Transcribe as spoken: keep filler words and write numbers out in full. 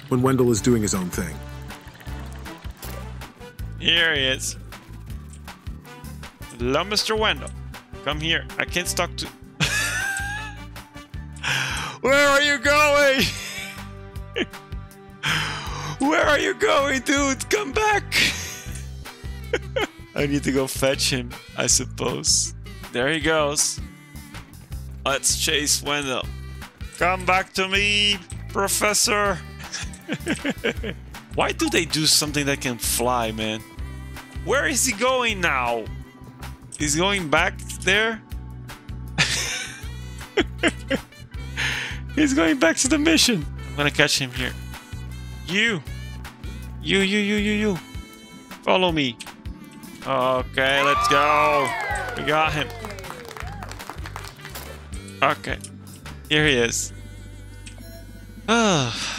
when Wendell is doing his own thing. Here he is. Hello, Mister Wendell. Come here. I can't talk to... Where are you going? Where are you going, dude? Come back. I need to go fetch him, I suppose. There he goes. Let's chase Wendell. Come back to me, Professor. Why do they do something that can fly, man? Where is he going now? He's going back there? He's going back to the mission. I'm gonna catch him here. You! You, you, you, you, you. Follow me. Okay, let's go. We got him. Okay. Here he is. Ah.